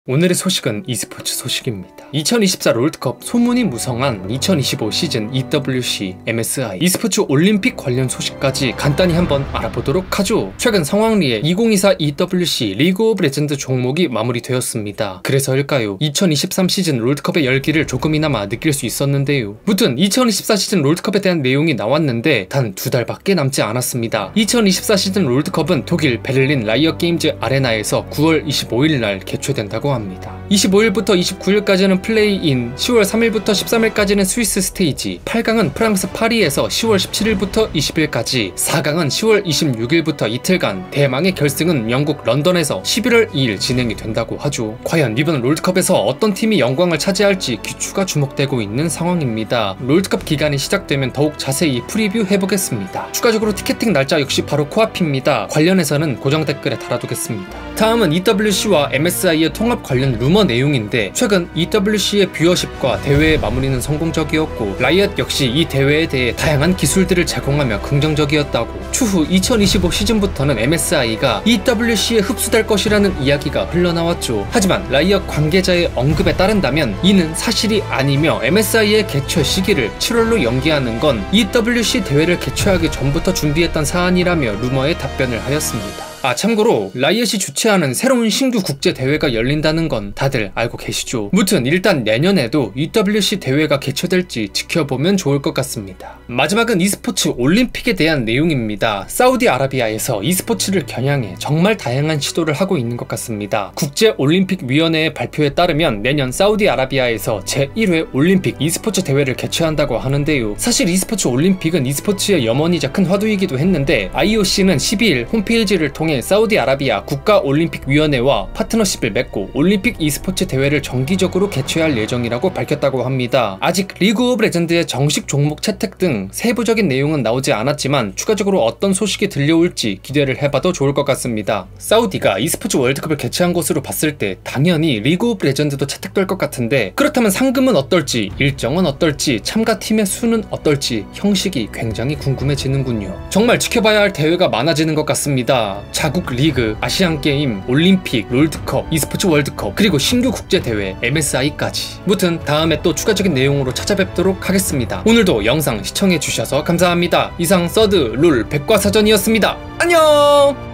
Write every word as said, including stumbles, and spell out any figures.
오늘의 소식은 e스포츠 소식입니다. 이천이십사 롤드컵 소문이 무성한 이천이십오 시즌 이더블유씨, 엠에스아이, e스포츠 올림픽 관련 소식까지 간단히 한번 알아보도록 하죠. 최근 성황리에 이천이십사 이더블유씨 리그 오브 레전드 종목이 마무리되었습니다. 그래서일까요? 이천이십삼 시즌 롤드컵의 열기를 조금이나마 느낄 수 있었는데요. 무튼 이천이십사 시즌 롤드컵에 대한 내용이 나왔는데 단 두 달밖에 남지 않았습니다. 이천이십사 시즌 롤드컵은 독일 베를린 라이엇 게임즈 아레나에서 구월 이십오일 날 개최된다고 합니다. 이십오일부터 이십구일까지는 플레이인, 시월 삼일부터 십삼일까지는 스위스 스테이지, 팔 강은 프랑스 파리에서 시월 십칠일부터 이십일까지, 사 강은 시월 이십육일부터 이틀간, 대망의 결승은 영국 런던에서 십일월 이일 진행이 된다고 하죠. 과연 이번 롤드컵에서 어떤 팀이 영광을 차지할지 귀추가 주목되고 있는 상황입니다. 롤드컵 기간이 시작되면 더욱 자세히 프리뷰 해보겠습니다. 추가적으로 티켓팅 날짜 역시 바로 코앞입니다. 관련해서는 고정 댓글에 달아두겠습니다. 다음은 이더블유씨와 엠에스아이의 통합 관련 루머 내용인데, 최근 이더블유씨의 뷰어십과 대회의 마무리는 성공적이었고 라이엇 역시 이 대회에 대해 다양한 기술들을 제공하며 긍정적이었다고, 추후 이천이십오 시즌부터는 엠에스아이가 이더블유씨에 흡수될 것이라는 이야기가 흘러나왔죠. 하지만 라이엇 관계자의 언급에 따른다면 이는 사실이 아니며 엠에스아이의 개최 시기를 칠월로 연기하는 건 이더블유씨 대회를 개최하기 전부터 준비했던 사안이라며 루머에 답변을 하였습니다. 아, 참고로 라이엇이 주최하는 새로운 신규 국제대회가 열린다는 건 다들 알고 계시죠. 무튼 일단 내년에도 이더블유씨 대회가 개최될지 지켜보면 좋을 것 같습니다. 마지막은 e스포츠 올림픽에 대한 내용입니다. 사우디아라비아에서 e스포츠를 겨냥해 정말 다양한 시도를 하고 있는 것 같습니다. 국제올림픽위원회의 발표에 따르면 내년 사우디아라비아에서 제일 회 올림픽 e스포츠 대회를 개최한다고 하는데요. 사실 e스포츠 올림픽은 e스포츠의 염원이자 큰 화두이기도 했는데, 아이오씨는 십이일 홈페이지를 통해 사우디아라비아 국가올림픽위원회와 파트너십을 맺고 올림픽 e스포츠 대회를 정기적으로 개최할 예정이라고 밝혔다고 합니다. 아직 리그 오브 레전드의 정식 종목 채택 등 세부적인 내용은 나오지 않았지만 추가적으로 어떤 소식이 들려올지 기대를 해봐도 좋을 것 같습니다. 사우디가 e스포츠 월드컵을 개최한 것으로 봤을 때 당연히 리그 오브 레전드도 채택될 것 같은데, 그렇다면 상금은 어떨지, 일정은 어떨지, 참가팀의 수는 어떨지 형식이 굉장히 궁금해지는군요. 정말 지켜봐야 할 대회가 많아지는 것 같습니다. 자국 리그, 아시안게임, 올림픽, 롤드컵, e스포츠 월드컵, 그리고 신규 국제대회, 엠에스아이까지. 무튼 다음에 또 추가적인 내용으로 찾아뵙도록 하겠습니다. 오늘도 영상 시청해주셔서 감사합니다. 이상 서드 롤 백과사전이었습니다. 안녕!